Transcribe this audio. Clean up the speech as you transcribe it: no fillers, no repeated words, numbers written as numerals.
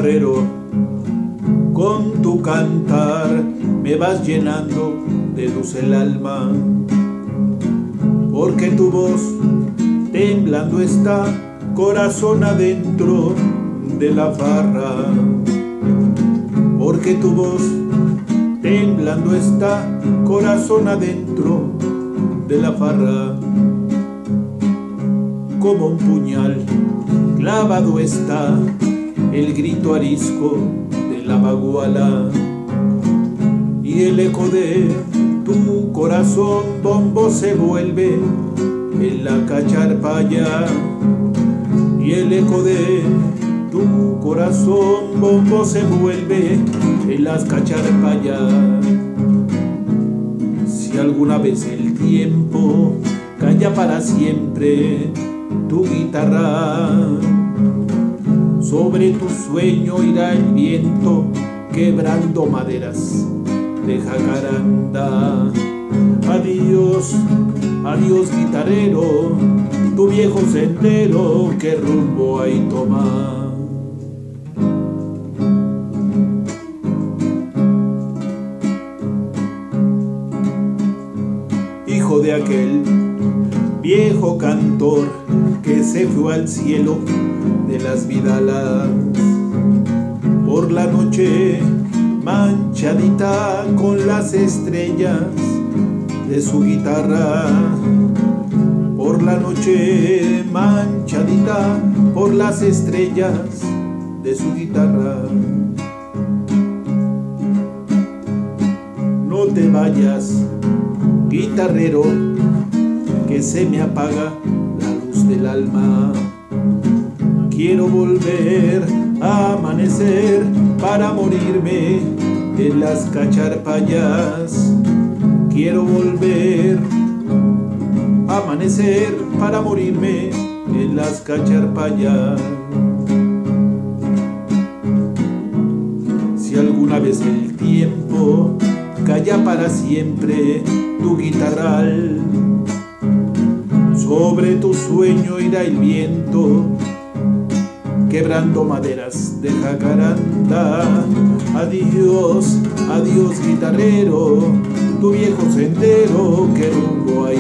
guitarrero, con tu cantar me vas llenando de luz el alma, porque tu voz temblando está, corazón adentro de la farra, porque tu voz temblando está, corazón adentro de la farra. Como un puñal clavado está el grito arisco de la baguala, y el eco de tu corazón bombo se vuelve en la cacharpaya, y el eco de tu corazón bombo se vuelve en las cacharpayas. Si alguna vez el tiempo calla para siempre tu guitarra, sobre tu sueño irá el viento quebrando maderas de jacaranda. Adiós, adiós guitarrero, tu viejo sendero, ¿qué rumbo ahí toma? Hijo de aquel viejo cantor que se fue al cielo de las vidalas, por la noche manchadita con las estrellas de su guitarra, por la noche manchadita por las estrellas de su guitarra. No te vayas, guitarrero, que se me apaga la luz del alma. Quiero volver a amanecer para morirme en las cacharpayas. Quiero volver a amanecer para morirme en las cacharpayas. Si alguna vez el tiempo calla para siempre tu guitarral, sobre tu sueño irá el viento quebrando maderas de jacaranda. Adiós, adiós guitarrero, tu viejo sendero, ¿qué rumbo hay?